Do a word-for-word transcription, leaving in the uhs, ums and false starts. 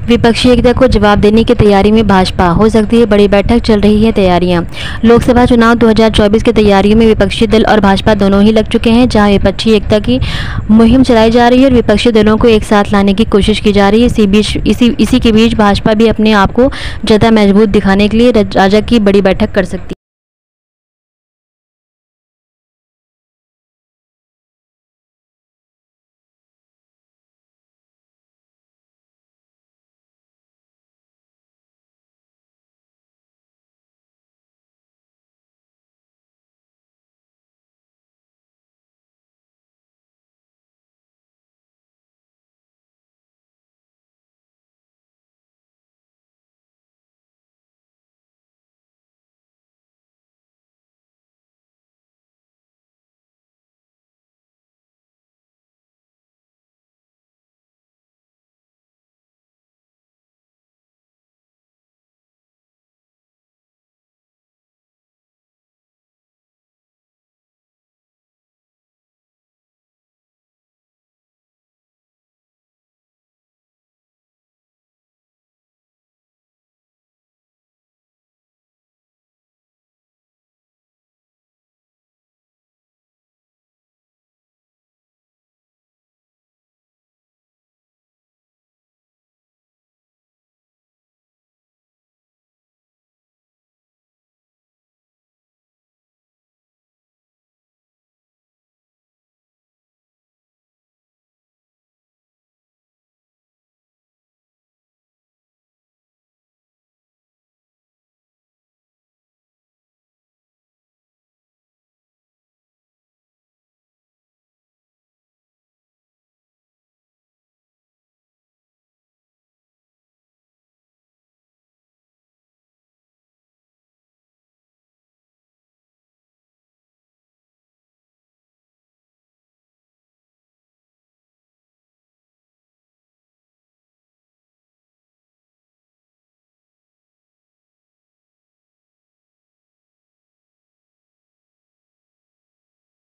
विपक्षी एकता को जवाब देने की तैयारी में भाजपा, हो सकती है बड़ी बैठक, चल रही है तैयारियां। लोकसभा चुनाव दो हज़ार चौबीस की तैयारियों में विपक्षी दल और भाजपा दोनों ही लग चुके हैं, जहां विपक्षी एकता की मुहिम चलाई जा रही है और विपक्षी दलों को एक साथ लाने की कोशिश की जा रही है। इसी बीच इसी इसी के बीच भाजपा भी अपने आप को ज्यादा मजबूत दिखाने के लिए राजा की बड़ी बैठक कर सकती है।